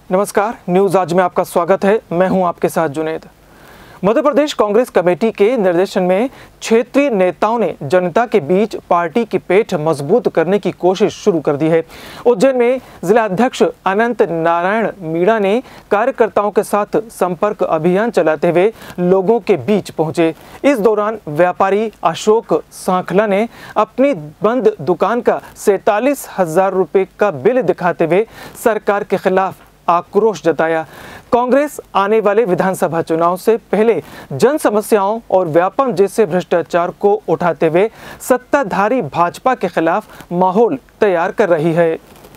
नमस्कार, न्यूज आज में आपका स्वागत है। मैं हूं आपके साथ जुनेद। मध्य प्रदेश कांग्रेस कमेटी के निर्देशन में क्षेत्रीय नेताओं ने जनता के बीच पार्टी की पेठ मजबूत करने की कोशिश शुरू कर दी है। उज्जैन में जिला अध्यक्ष अनंत नारायण मीणा ने कार्यकर्ताओं के साथ संपर्क अभियान चलाते हुए लोगों के बीच पहुंचे। इस दौरान व्यापारी अशोक सांखला ने अपनी बंद दुकान का 47,000 रुपए का बिल दिखाते हुए सरकार के खिलाफ आक्रोश जताया। कांग्रेस आने वाले विधानसभा चुनाव से पहले जन समस्याओं और व्यापम जैसे भ्रष्टाचार को उठाते हुए सत्ताधारी भाजपा के खिलाफ माहौल तैयार कर रही है।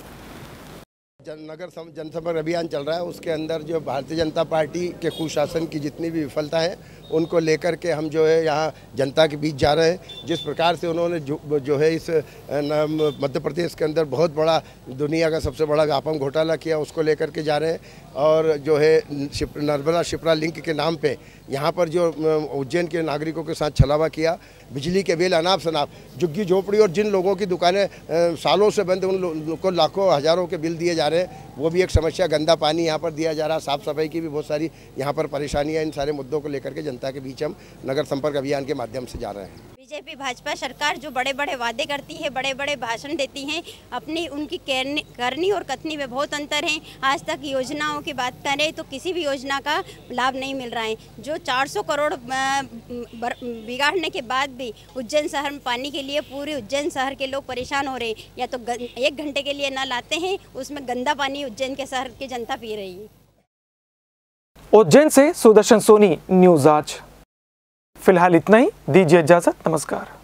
नगर जनसंपर्क अभियान चल रहा है, उसके अंदर जो भारतीय जनता पार्टी के कुशासन की जितनी भी विफलता है उनको लेकर के हम जो है यहाँ जनता के बीच जा रहे हैं। जिस प्रकार से उन्होंने जो है इस मध्य प्रदेश के अंदर बहुत बड़ा दुनिया का सबसे बड़ा व्यापम घोटाला किया, उसको लेकर के जा रहे हैं। और जो है नर्मदा शिप्रा लिंक के नाम पे यहाँ पर जो उज्जैन के नागरिकों के साथ छलावा किया, बिजली के बिल अनाप शनाप, झुग्गी झोपड़ी और जिन लोगों की दुकानें सालों से बंद, उन लोगों को लाखों हज़ारों के बिल दिए जा रहे हैं, वो भी एक समस्या। गंदा पानी यहाँ पर दिया जा रहा है, साफ़ सफाई की भी बहुत सारी यहाँ पर परेशानियाँ। इन सारे मुद्दों को लेकर के जनता के बीच हम नगर संपर्क अभियान के माध्यम से जा रहे हैं। बीजेपी भाजपा सरकार जो बड़े बड़े वादे करती है, बड़े बड़े भाषण देती हैं, अपनी उनकी करनी और कथनी में बहुत अंतर है। आज तक योजनाओं की बात करें तो किसी भी योजना का लाभ नहीं मिल रहा है। जो 400 करोड़ बिगाड़ने के बाद भी उज्जैन शहर में पानी के लिए पूरे उज्जैन शहर के लोग परेशान हो रहे हैं। या तो 1 घंटे के लिए नल आते हैं, उसमें गंदा पानी उज्जैन के शहर की जनता पी रही है। उज्जैन से सुदर्शन सोनी, न्यूज आज। फिलहाल इतना ही, दीजिए इजाजत। नमस्कार।